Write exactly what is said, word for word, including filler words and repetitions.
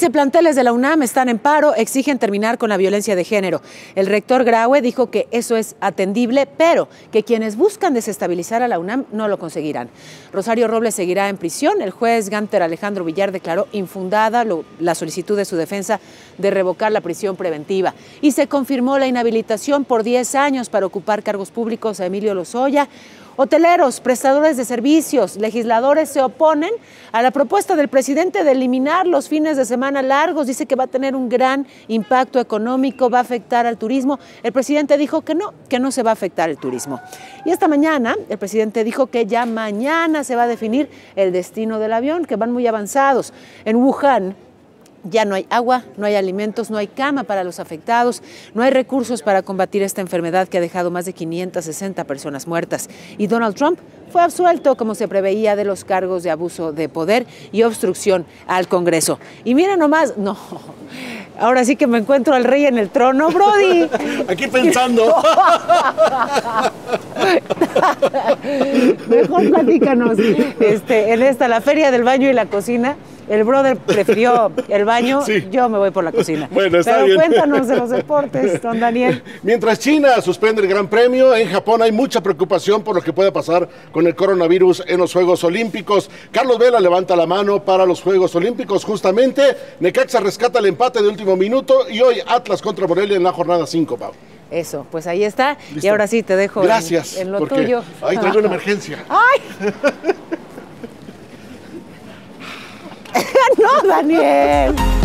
quince planteles de la UNAM están en paro, exigen terminar con la violencia de género. El rector Graue dijo que eso es atendible, pero que quienes buscan desestabilizar a la UNAM no lo conseguirán. Rosario Robles seguirá en prisión. El juez Gánter Alejandro Villar declaró infundada lo, la solicitud de su defensa de revocar la prisión preventiva. Y se confirmó la inhabilitación por diez años para ocupar cargos públicos a Emilio Lozoya. Hoteleros, prestadores de servicios, legisladores se oponen a la propuesta del presidente de eliminar los fines de semana largos. Dice que va a tener un gran impacto económico, va a afectar al turismo. El presidente dijo que no, que no se va a afectar el turismo. Y esta mañana el presidente dijo que ya mañana se va a definir el destino del avión, que van muy avanzados. En Wuhan ya no hay agua, no hay alimentos, no hay cama para los afectados, no hay recursos para combatir esta enfermedad que ha dejado más de quinientas sesenta personas muertas. Y Donald Trump fue absuelto, como se preveía, de los cargos de abuso de poder y obstrucción al Congreso. Y mira nomás, no, ahora sí que me encuentro al rey en el trono, Brody. Aquí pensando. Mejor platícanos. Este, en esta, la feria del baño y la cocina, el brother prefirió el baño, sí. Yo me voy por la cocina. Bueno, está Pero bien. Cuéntanos de los deportes, don Daniel. Mientras China suspende el Gran Premio, en Japón hay mucha preocupación por lo que puede pasar con el coronavirus en los Juegos Olímpicos. Carlos Vela levanta la mano para los Juegos Olímpicos, justamente. Necaxa rescata el empate de último minuto y hoy Atlas contra Morelia en la jornada cinco, Pau. Eso, pues ahí está. ¿Listo? Y ahora sí te dejo Gracias, en, en lo porque tuyo. Ahí traigo una emergencia. ¡Ay! ¡No, Daniel!